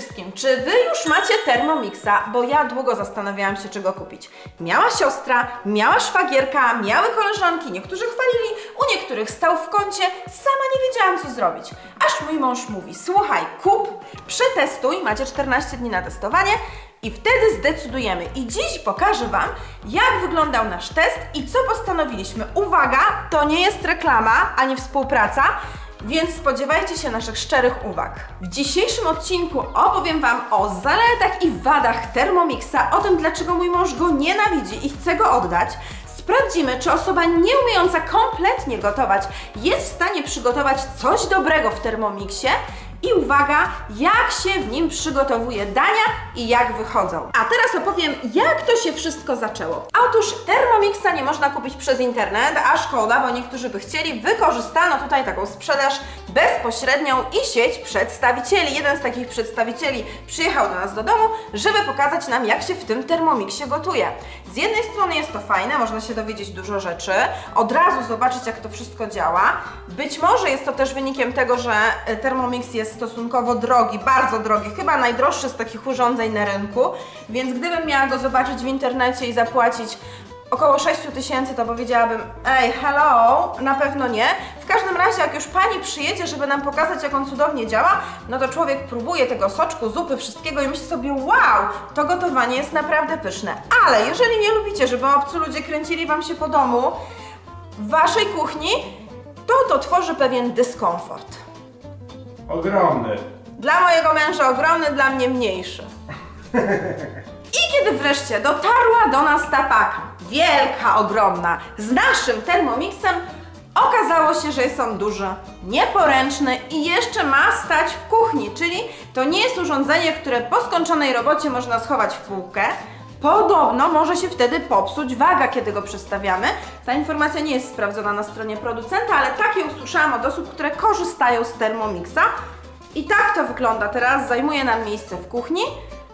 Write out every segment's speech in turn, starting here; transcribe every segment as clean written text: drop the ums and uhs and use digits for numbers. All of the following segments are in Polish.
wszystkim, czy Wy już macie Thermomixa? Bo ja długo zastanawiałam się, czego kupić. Miała siostra, miała szwagierka, miały koleżanki, niektórzy chwalili, u niektórych stał w kącie, sama nie wiedziałam, co zrobić. Aż mój mąż mówi, słuchaj, kup, przetestuj, macie 14 dni na testowanie i wtedy zdecydujemy. I dziś pokażę Wam, jak wyglądał nasz test i co postanowiliśmy. Uwaga, to nie jest reklama, ani współpraca, więc spodziewajcie się naszych szczerych uwag. W dzisiejszym odcinku opowiem Wam o zaletach i wadach Thermomixa, o tym, dlaczego mój mąż go nienawidzi i chce go oddać. Sprawdzimy, czy osoba nie umiejąca kompletnie gotować jest w stanie przygotować coś dobrego w Thermomixie. I uwaga, jak się w nim przygotowuje dania i jak wychodzą. A teraz opowiem, jak to się wszystko zaczęło. Otóż Thermomixa nie można kupić przez internet, a szkoda, bo niektórzy by chcieli. Wykorzystano tutaj taką sprzedaż bezpośrednią i sieć przedstawicieli. Jeden z takich przedstawicieli przyjechał do nas do domu, żeby pokazać nam, jak się w tym Thermomixie gotuje. Z jednej strony jest to fajne, można się dowiedzieć dużo rzeczy, od razu zobaczyć, jak to wszystko działa. Być może jest to też wynikiem tego, że Thermomix jest stosunkowo drogi, bardzo drogi, chyba najdroższy z takich urządzeń na rynku, więc gdybym miała go zobaczyć w internecie i zapłacić około 6 000, to powiedziałabym, ej, hello, na pewno nie. W każdym razie, jak już pani przyjedzie, żeby nam pokazać, jak on cudownie działa, no to człowiek próbuje tego soczku, zupy, wszystkiego i myśli sobie, wow, to gotowanie jest naprawdę pyszne. Ale jeżeli nie lubicie, żeby obcy ludzie kręcili Wam się po domu, w Waszej kuchni, to tworzy pewien dyskomfort. Ogromny. Dla mojego męża ogromny, dla mnie mniejszy. I kiedy wreszcie dotarła do nas ta paka, wielka, ogromna, z naszym Thermomixem, okazało się, że jest on duży, nieporęczny i jeszcze ma stać w kuchni, czyli to nie jest urządzenie, które po skończonej robocie można schować w półkę. Podobno może się wtedy popsuć waga, kiedy go przestawiamy. Ta informacja nie jest sprawdzona na stronie producenta, ale takie usłyszałam od osób, które korzystają z Thermomixa. I tak to wygląda teraz, zajmuje nam miejsce w kuchni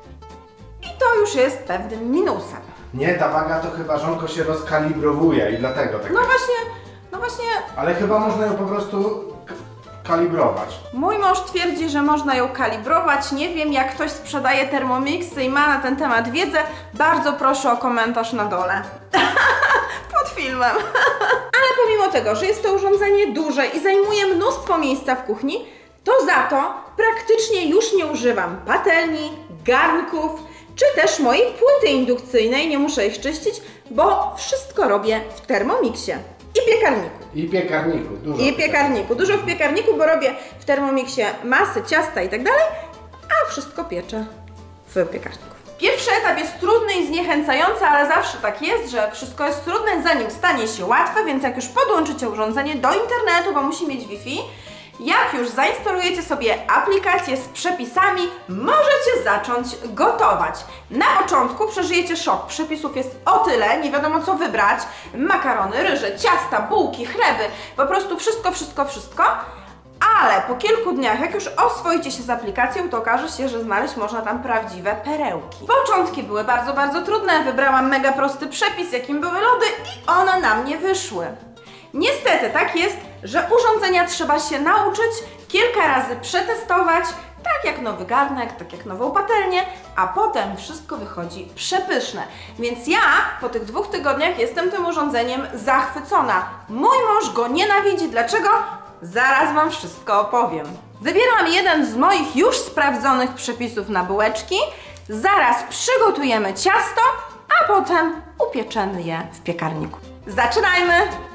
i to już jest pewnym minusem. Nie, ta waga to chyba żonko się rozkalibrowuje i dlatego tak. No właśnie. Ale chyba można ją po prostu kalibrować. Mój mąż twierdzi, że można ją kalibrować. Nie wiem, jak ktoś sprzedaje Thermomixy i ma na ten temat wiedzę. Bardzo proszę o komentarz na dole. Pod filmem. Ale pomimo tego, że jest to urządzenie duże i zajmuje mnóstwo miejsca w kuchni, to za to praktycznie już nie używam patelni, garnków, czy też mojej płyty indukcyjnej. Nie muszę ich czyścić, bo wszystko robię w Thermomixie. I piekarniku. I piekarniku, dużo. I piekarniku. Dużo w piekarniku, bo robię w Thermomixie masy, ciasta i tak dalej, a wszystko pieczę w piekarniku. Pierwszy etap jest trudny i zniechęcający, ale zawsze tak jest, że wszystko jest trudne, zanim stanie się łatwe, więc jak już podłączycie urządzenie do internetu, bo musi mieć Wi-Fi, jak już zainstalujecie sobie aplikację z przepisami, możecie zacząć gotować. Na początku przeżyjecie szok. Przepisów jest o tyle, nie wiadomo co wybrać. Makarony, ryże, ciasta, bułki, chleby, po prostu wszystko. Ale po kilku dniach, jak już oswoicie się z aplikacją, to okaże się, że znaleźć można tam prawdziwe perełki. Początki były bardzo trudne. Wybrałam mega prosty przepis, jakim były lody i one na mnie wyszły. Niestety tak jest, że urządzenia trzeba się nauczyć, kilka razy przetestować, tak jak nowy garnek, tak jak nową patelnię, a potem wszystko wychodzi przepyszne. Więc ja po tych 2 tygodniach jestem tym urządzeniem zachwycona. Mój mąż go nienawidzi. Dlaczego? Zaraz Wam wszystko opowiem. Wybieram jeden z moich już sprawdzonych przepisów na bułeczki, zaraz przygotujemy ciasto, a potem upieczemy je w piekarniku. Zaczynajmy!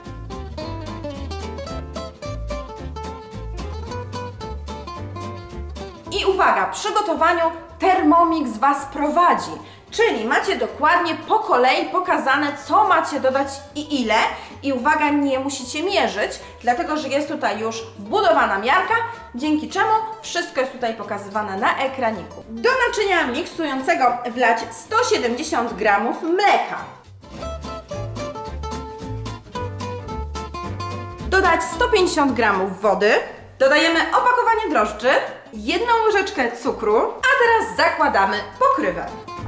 I uwaga, przy gotowaniu Thermomix Was prowadzi, czyli macie dokładnie po kolei pokazane, co macie dodać i ile. I uwaga, nie musicie mierzyć, dlatego że jest tutaj już wbudowana miarka, dzięki czemu wszystko jest tutaj pokazywane na ekraniku. Do naczynia miksującego wlać 170 g mleka. Dodać 150 g wody. Dodajemy opakowanie drożdży, 1 łyżeczkę cukru, a teraz zakładamy pokrywę.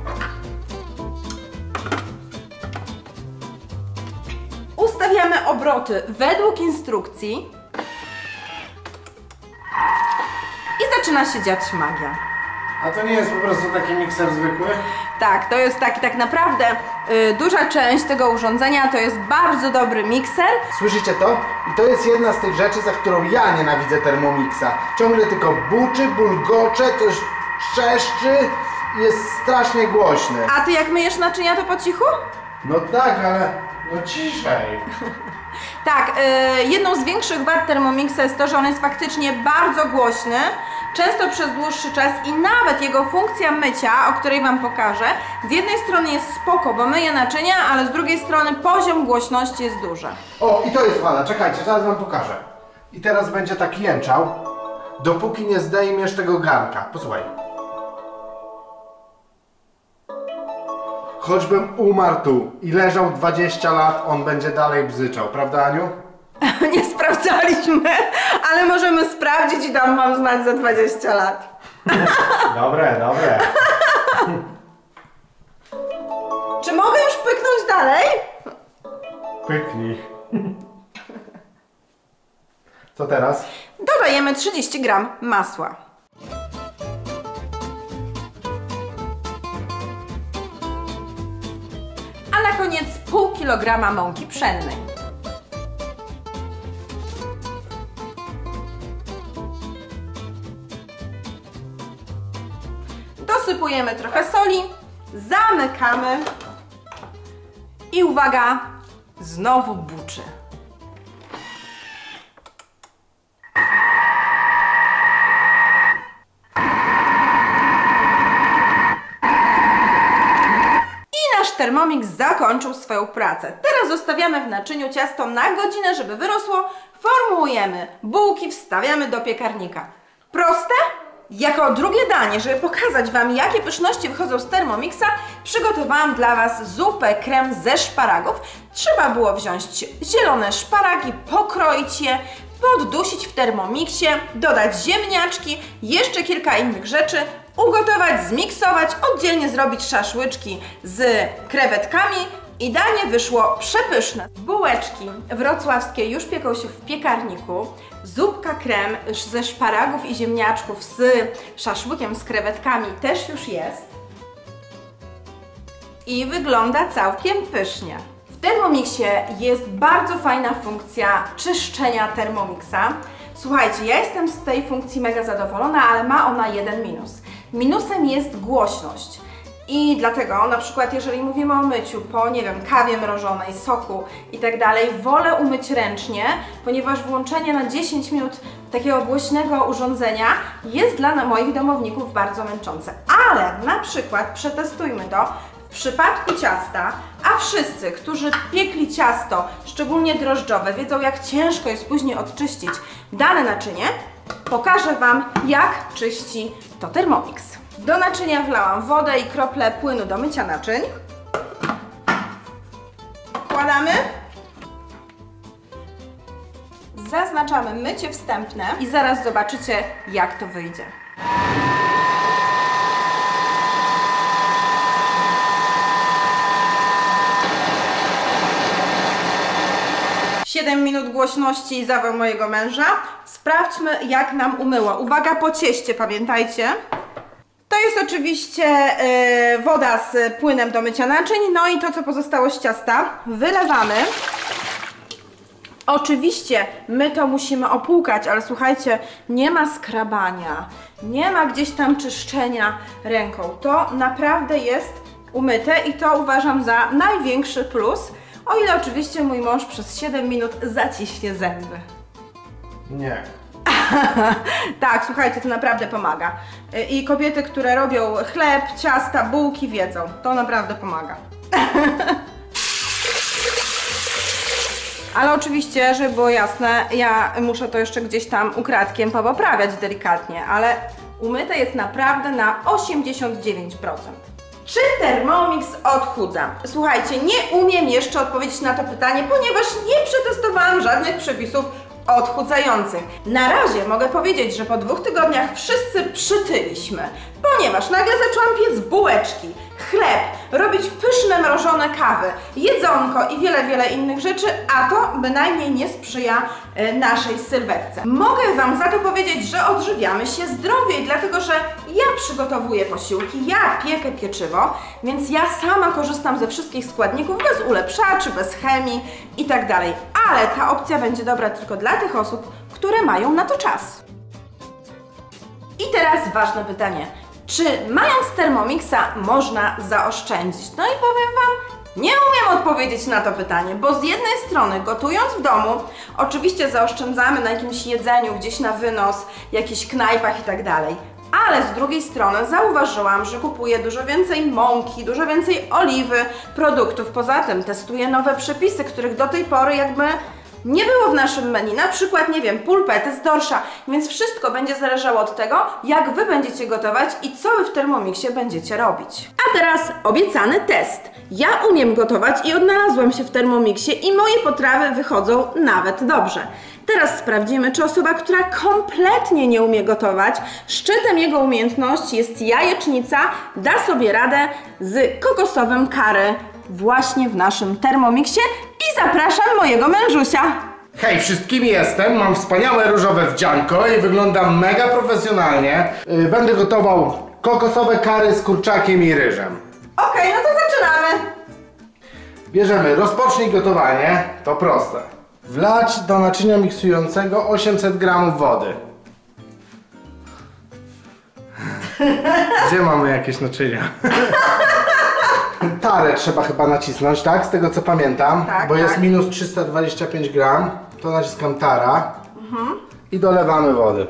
Ustawiamy obroty według instrukcji i zaczyna się dziać magia. A to nie jest po prostu taki mikser zwykły? Tak, to jest taki tak naprawdę duża część tego urządzenia, to jest bardzo dobry mikser. Słyszycie to? I to jest jedna z tych rzeczy, za którą ja nienawidzę Thermomixa. Ciągle tylko buczy, bulgocze, coś trzeszczy i jest strasznie głośny. A ty jak myjesz naczynia, to po cichu? No tak, ale no ciszej. Tak, jedną z większych wad Thermomixa jest to, że on jest faktycznie bardzo głośny, często przez dłuższy czas i nawet jego funkcja mycia, o której wam pokażę, z jednej strony jest spoko, bo myje naczynia, ale z drugiej strony poziom głośności jest duży. O, i to jest wada, czekajcie, zaraz wam pokażę. I teraz będzie tak jęczał, dopóki nie zdejmiesz tego garnka. Posłuchaj. Choćbym umarł tu i leżał 20 lat, on będzie dalej bzyczał, prawda, Aniu? Nie sprawdzaliśmy, ale możemy sprawdzić i dam wam znać za 20 lat. Dobre, dobre. Czy mogę już pyknąć dalej? Pyknij. Co teraz? Dodajemy 30 gram masła. A na koniec pół kilograma mąki pszennej. Dosypujemy trochę soli, zamykamy i uwaga, znowu buczy. Thermomix zakończył swoją pracę. Teraz zostawiamy w naczyniu ciasto na godzinę, żeby wyrosło. Formułujemy bułki, wstawiamy do piekarnika. Proste? Jako drugie danie, żeby pokazać wam, jakie pyszności wychodzą z Thermomixa, przygotowałam dla was zupę krem ze szparagów. Trzeba było wziąć zielone szparagi, pokroić je, poddusić w Thermomixie, dodać ziemniaczki, jeszcze kilka innych rzeczy, ugotować, zmiksować, oddzielnie zrobić szaszłyczki z krewetkami i danie wyszło przepyszne. Bułeczki wrocławskie już pieką się w piekarniku. Zupka krem ze szparagów i ziemniaczków z szaszłykiem z krewetkami też już jest. I wygląda całkiem pysznie. W Thermomixie jest bardzo fajna funkcja czyszczenia Thermomixa. Słuchajcie, ja jestem z tej funkcji mega zadowolona, ale ma ona jeden minus. Minusem jest głośność. I dlatego, na przykład jeżeli mówimy o myciu po, nie wiem, kawie mrożonej, soku i tak dalej, wolę umyć ręcznie, ponieważ włączenie na 10 minut takiego głośnego urządzenia jest dla moich domowników bardzo męczące. Ale na przykład przetestujmy to w przypadku ciasta, a wszyscy, którzy piekli ciasto, szczególnie drożdżowe, wiedzą, jak ciężko jest później odczyścić dane naczynie, pokażę wam, jak czyści to Thermomix. Do naczynia wlałam wodę i krople płynu do mycia naczyń. Wkładamy. Zaznaczamy mycie wstępne i zaraz zobaczycie, jak to wyjdzie. Siedem minut głośności i zawał mojego męża. Sprawdźmy, jak nam umyło. Uwaga, po cieście, pamiętajcie. To jest oczywiście woda z płynem do mycia naczyń, no i to, co pozostało z ciasta, wylewamy. Oczywiście my to musimy opłukać, ale słuchajcie, nie ma skrabania, nie ma gdzieś tam czyszczenia ręką. To naprawdę jest umyte i to uważam za największy plus, o ile oczywiście mój mąż przez 7 minut zaciśnie zęby. Nie. Tak, słuchajcie, to naprawdę pomaga. I kobiety, które robią chleb, ciasta, bułki, wiedzą. To naprawdę pomaga. Ale oczywiście, żeby było jasne, ja muszę to jeszcze gdzieś tam ukradkiem poprawiać delikatnie, ale umyte jest naprawdę na 89%. Czy Thermomix odchudza? Słuchajcie, nie umiem jeszcze odpowiedzieć na to pytanie, ponieważ nie przetestowałam żadnych przepisów odchudzających. Na razie mogę powiedzieć, że po 2 tygodniach wszyscy przytyliśmy, ponieważ nagle zaczęłam piec bułeczki, chleb, robić pyszne mrożone kawy, jedzonko i wiele innych rzeczy, a to bynajmniej nie sprzyja naszej sylwetce. Mogę Wam za to powiedzieć, że odżywiamy się zdrowiej, dlatego że ja przygotowuję posiłki, ja piekę pieczywo, więc ja sama korzystam ze wszystkich składników bez ulepszaczy, bez chemii i tak dalej. Ale ta opcja będzie dobra tylko dla tych osób, które mają na to czas. I teraz ważne pytanie. Czy mając Thermomixa można zaoszczędzić? No i powiem Wam, nie umiem odpowiedzieć na to pytanie, bo z jednej strony gotując w domu, oczywiście zaoszczędzamy na jakimś jedzeniu, gdzieś na wynos, jakichś knajpach i tak dalej. Ale z drugiej strony zauważyłam, że kupuję dużo więcej mąki, dużo więcej oliwy, produktów. Poza tym testuję nowe przepisy, których do tej pory jakby nie było w naszym menu, na przykład, nie wiem, pulpety z dorsza, więc wszystko będzie zależało od tego, jak Wy będziecie gotować i co Wy w Thermomixie będziecie robić. A teraz obiecany test. Ja umiem gotować i odnalazłam się w Thermomixie i moje potrawy wychodzą nawet dobrze. Teraz sprawdzimy, czy osoba, która kompletnie nie umie gotować, szczytem jego umiejętności jest jajecznica, da sobie radę z kokosowym curry właśnie w naszym Thermomixie i zapraszam mojego mężusia. Hej wszystkim, jestem, mam wspaniałe różowe wdzianko i wyglądam mega profesjonalnie. Będę gotował kokosowe curry z kurczakiem i ryżem. Okej, no to zaczynamy. Bierzemy, rozpocznij gotowanie, to proste. Wlać do naczynia miksującego 800 g wody. Gdzie mamy jakieś naczynia? Tarę trzeba chyba nacisnąć, tak? Z tego co pamiętam, tak, bo tak. Jest minus 325 gram. To naciskam tara i dolewamy wody.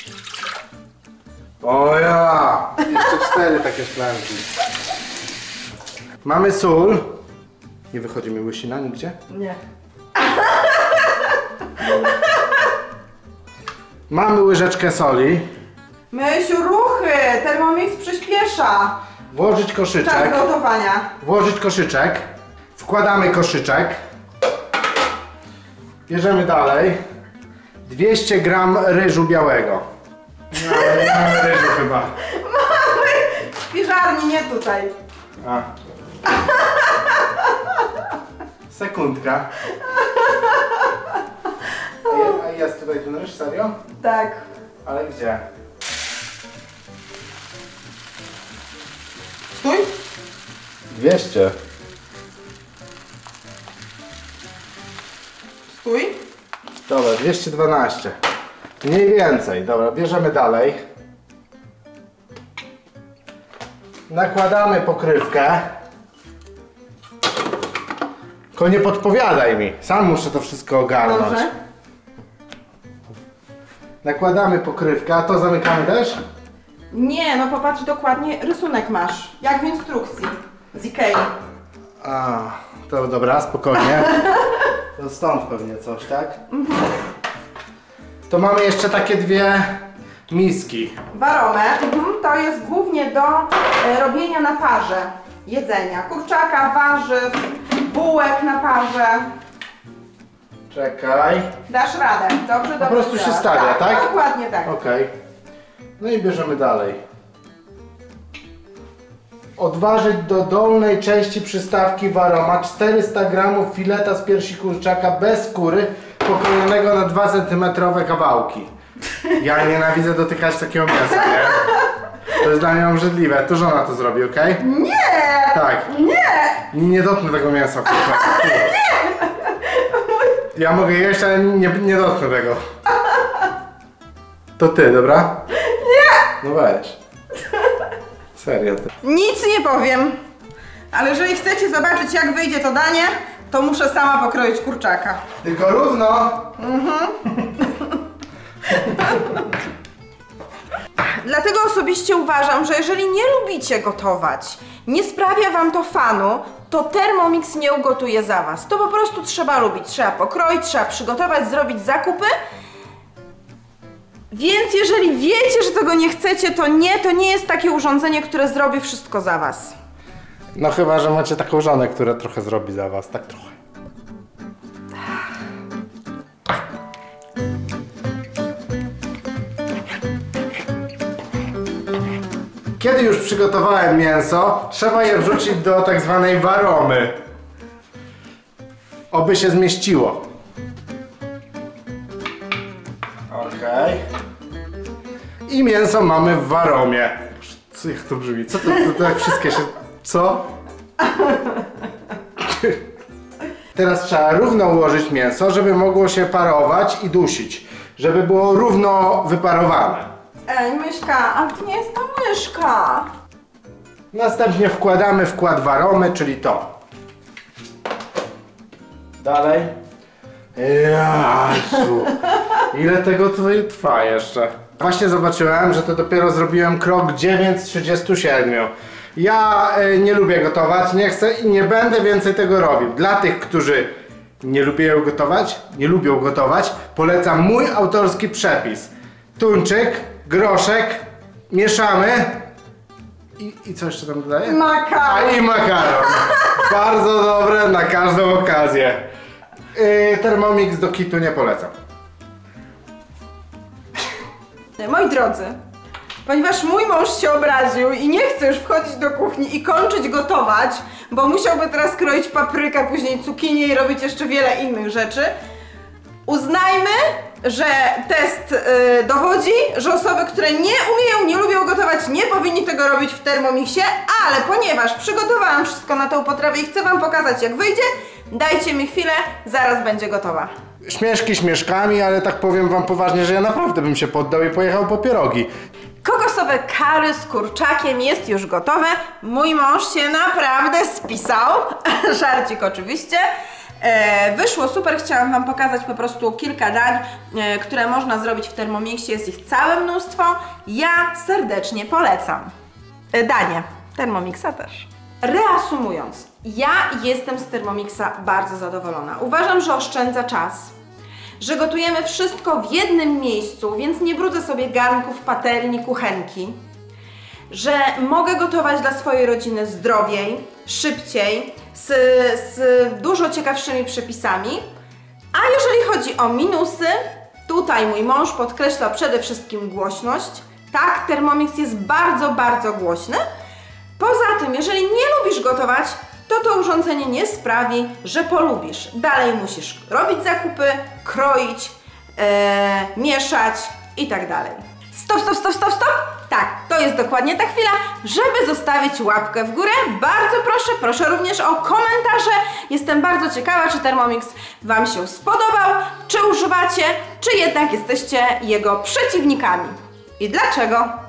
O ja! Jeszcze 4 takie szklanki. Mamy sól. Nie wychodzi mi łysina nigdzie? Nie. Mamy łyżeczkę soli. Mysiu, ruchy! Thermomix przyspiesza Włożyć koszyczek. czas gotowania. Włożyć koszyczek. Wkładamy koszyczek. Bierzemy dalej 200 gram ryżu białego. No, ale nie mamy ryżu chyba. Mamy w piżarni, nie tutaj. A. Sekundka. A jest tutaj ten ryż, serio? Tak. Ale gdzie? Stój! 200. Stój. Dobra, 212. Mniej więcej. Dobra, bierzemy dalej. Nakładamy pokrywkę. Tylko nie podpowiadaj mi. Sam muszę to wszystko ogarnąć. Dobrze. Nakładamy pokrywkę, a to zamykamy też? Nie, no popatrz dokładnie, rysunek masz. Jak w instrukcji z Ikei. A, to dobra, spokojnie. To stąd pewnie coś, tak? To mamy jeszcze takie dwie miski. Waromę, to jest głównie do robienia na parze jedzenia. Kurczaka, warzyw, bułek na parze. Czekaj. Dasz radę, dobrze? Po prostu się stawia, tak? Dokładnie tak. Okej. No i bierzemy dalej. Odważyć do dolnej części przystawki waroma 400 g fileta z piersi kurczaka bez skóry, pokrojonego na 2 cm kawałki. Ja nienawidzę dotykać takiego mięsa, nie? To jest dla mnie obrzydliwe. To żona to zrobi, okej? Nie! Tak. Nie! Nie dotknę tego mięsa. Ja mogę jeść, ale nie dotknę tego. To ty, dobra? Nie! No weź. Serio ty. Nic nie powiem. Ale jeżeli chcecie zobaczyć, jak wyjdzie to danie, to muszę sama pokroić kurczaka. Tylko równo. Dlatego osobiście uważam, że jeżeli nie lubicie gotować, nie sprawia Wam to fanu, to Thermomix nie ugotuje za Was. To po prostu trzeba lubić. Trzeba pokroić, trzeba przygotować, zrobić zakupy. Więc jeżeli wiecie, że tego nie chcecie, to nie jest takie urządzenie, które zrobi wszystko za Was. No chyba, że macie taką żonę, która trochę zrobi za was, tak trochę. Kiedy już przygotowałem mięso, trzeba je wrzucić do tak zwanej waromy. Oby się zmieściło. Okej. I mięso mamy w waromie. Co, jak to brzmi? Co to tak wszystkie się... Co? Teraz trzeba równo ułożyć mięso, żeby mogło się parować i dusić. Żeby było równo wyparowane. Ej, myszka, a to nie jest ta myszka. Następnie wkładamy wkład waromy, czyli to. Dalej. Jezu, ile tego tutaj trwa jeszcze? Właśnie zobaczyłem, że to dopiero zrobiłem krok 9 z 37. Ja nie lubię gotować, nie chcę i nie będę więcej tego robił. Dla tych, którzy nie lubią gotować, polecam mój autorski przepis. Tuńczyk, groszek, mieszamy i co jeszcze tam dodaję? Makaron. A i makaron. Bardzo dobre na każdą okazję. Thermomix do kitu nie polecam. Moi drodzy, ponieważ mój mąż się obraził i nie chce już wchodzić do kuchni i kończyć gotować, bo musiałby teraz kroić paprykę, później cukinię i robić jeszcze wiele innych rzeczy, uznajmy, że test dowodzi, że osoby, które nie umieją, nie lubią gotować, nie powinni tego robić w Thermomixie, ale ponieważ przygotowałam wszystko na tą potrawę i chcę wam pokazać, jak wyjdzie, dajcie mi chwilę, zaraz będzie gotowa. Śmieszki śmieszkami, ale tak powiem wam poważnie, że ja naprawdę bym się poddał i pojechał po pierogi. Kokosowe curry z kurczakiem jest już gotowe. Mój mąż się naprawdę spisał. Żarcik oczywiście. Wyszło super, chciałam wam pokazać po prostu kilka dań, które można zrobić w Thermomixie, jest ich całe mnóstwo. Ja serdecznie polecam. Danie Thermomixa też. Reasumując, ja jestem z Thermomixa bardzo zadowolona. Uważam, że oszczędza czas, że gotujemy wszystko w jednym miejscu, więc nie brudzę sobie garnków, patelni, kuchenki, że mogę gotować dla swojej rodziny zdrowiej, szybciej, z dużo ciekawszymi przepisami. A jeżeli chodzi o minusy, tutaj mój mąż podkreśla przede wszystkim głośność. Tak, Thermomix jest bardzo, bardzo głośny. Poza tym, jeżeli nie lubisz gotować, to urządzenie nie sprawi, że polubisz. Dalej musisz robić zakupy, kroić, mieszać i tak dalej. Stop, stop, stop, stop, stop! Tak, to jest dokładnie ta chwila, żeby zostawić łapkę w górę. Bardzo proszę, proszę również o komentarze. Jestem bardzo ciekawa, czy Thermomix wam się spodobał, czy używacie, czy jednak jesteście jego przeciwnikami. I dlaczego?